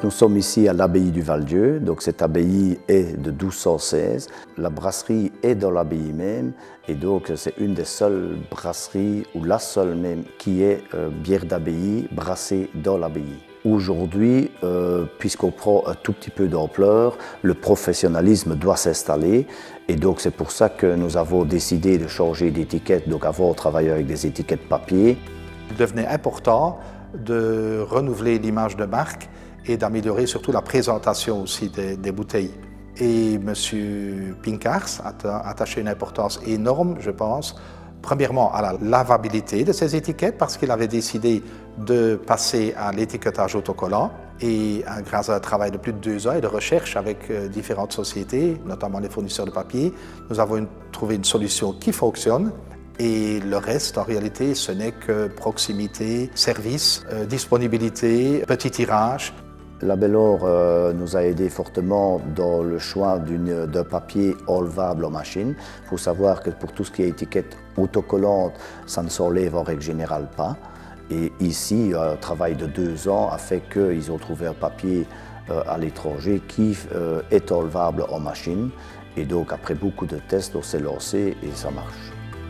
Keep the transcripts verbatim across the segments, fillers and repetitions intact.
nous sommes ici à l'abbaye du Val-Dieu. Donc cette abbaye est de douze cent seize. La brasserie est dans l'abbaye même et donc c'est une des seules brasseries, ou la seule même, qui est euh, bière d'abbaye brassée dans l'abbaye. Aujourd'hui, euh, puisqu'on prend un tout petit peu d'ampleur, le professionnalisme doit s'installer et donc c'est pour ça que nous avons décidé de changer d'étiquette. Donc avant, on travaillait avec des étiquettes papier. Il devenait important de renouveler l'image de marque et d'améliorer surtout la présentation aussi des, des bouteilles. Et M. Pincars a attaché une importance énorme, je pense, premièrement à la lavabilité de ces étiquettes parce qu'il avait décidé de passer à l'étiquetage autocollant et grâce à un travail de plus de deux ans et de recherche avec différentes sociétés, notamment les fournisseurs de papier, nous avons une, trouvé une solution qui fonctionne. Et le reste, en réalité, ce n'est que proximité, service, euh, disponibilité, petit tirage. Labellor euh, nous a aidé fortement dans le choix d'un papier enlevable en machine. Il faut savoir que pour tout ce qui est étiquette autocollante, ça ne s'enlève en règle générale pas. Et ici, un travail de deux ans a fait qu'ils ont trouvé un papier euh, à l'étranger qui euh, est enlevable en machine. Et donc, après beaucoup de tests, on s'est lancé et ça marche.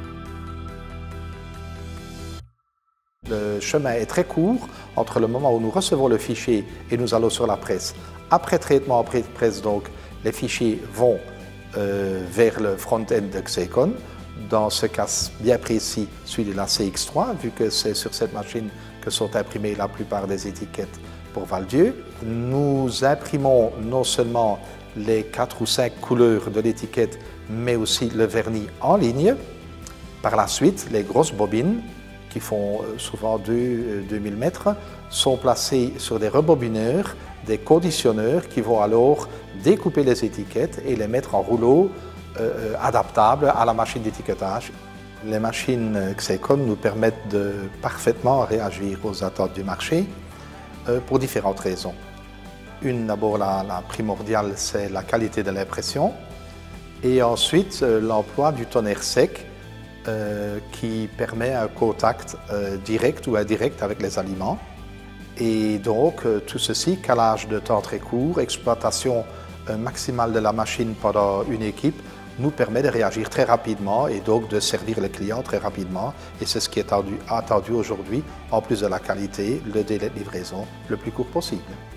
Le chemin est très court entre le moment où nous recevons le fichier et nous allons sur la presse. Après traitement en pré-presse, donc, les fichiers vont euh, vers le front-end de Xecon. Dans ce cas bien précis, celui de la C X trois, vu que c'est sur cette machine que sont imprimées la plupart des étiquettes pour Val-Dieu. Nous imprimons non seulement les quatre ou cinq couleurs de l'étiquette, mais aussi le vernis en ligne. Par la suite, les grosses bobines, qui font souvent deux mille mètres, sont placés sur des rebobineurs, des conditionneurs qui vont alors découper les étiquettes et les mettre en rouleau euh, adaptable à la machine d'étiquetage. Les machines Xecon nous permettent de parfaitement réagir aux attentes du marché euh, pour différentes raisons. Une, d'abord, la, la primordiale, c'est la qualité de l'impression et ensuite euh, l'emploi du tonnerre sec Euh, qui permet un contact euh, direct ou indirect avec les aliments. Et donc, euh, tout ceci, calage de temps très court, exploitation euh, maximale de la machine pendant une équipe, nous permet de réagir très rapidement et donc de servir les clients très rapidement. Et c'est ce qui est attendu, attendu aujourd'hui, en plus de la qualité, le délai de livraison le plus court possible.